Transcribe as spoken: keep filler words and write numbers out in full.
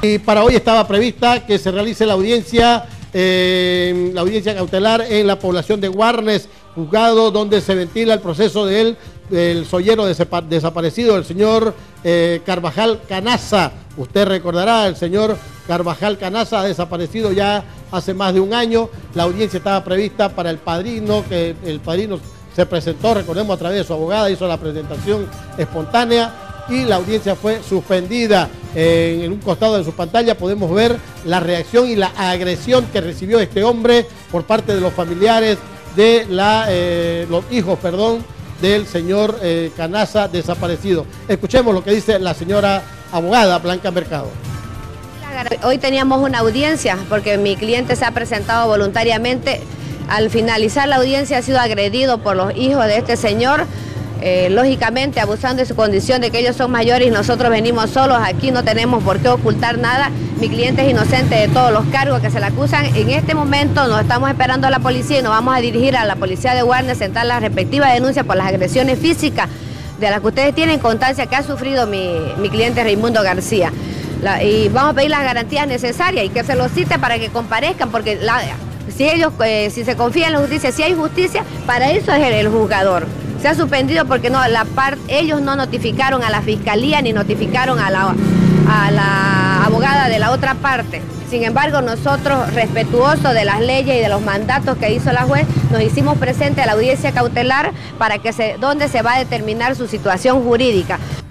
Y para hoy estaba prevista que se realice la audiencia, eh, la audiencia cautelar en la población de Guarnes, juzgado donde se ventila el proceso de él, del sollero desaparecido, el señor eh, Carvajal Canaza. Usted recordará, el señor Carvajal Canaza ha desaparecido ya hace más de un año. La audiencia estaba prevista para el padrino, que el padrino se presentó, recordemos, a través de su abogada, hizo la presentación espontánea y la audiencia fue suspendida. En, en un costado de su pantalla podemos ver la reacción y la agresión que recibió este hombre por parte de los familiares de la, eh, los hijos, perdón, del señor eh, Canaza desaparecido. Escuchemos lo que dice la señora abogada Blanca Mercado. Hoy teníamos una audiencia porque mi cliente se ha presentado voluntariamente. Al finalizar la audiencia ha sido agredido por los hijos de este señor, eh, lógicamente abusando de su condición de que ellos son mayores y nosotros venimos solos aquí, no tenemos por qué ocultar nada. Mi cliente es inocente de todos los cargos que se le acusan. En este momento nos estamos esperando a la policía y nos vamos a dirigir a la policía de Guarnes a sentar las respectivas denuncias por las agresiones físicas de las que ustedes tienen constancia que ha sufrido mi, mi cliente Raimundo García. La, y vamos a pedir las garantías necesarias y que se los cite para que comparezcan, porque la, si ellos, eh, si se confía en la justicia, si hay justicia, para eso es el, el juzgador. Se ha suspendido porque no, la part, ellos no notificaron a la fiscalía ni notificaron a la, a la abogada de la otra parte. Sin embargo, nosotros, respetuosos de las leyes y de los mandatos que hizo la juez, nos hicimos presentes a la audiencia cautelar para que se, donde se va a determinar su situación jurídica.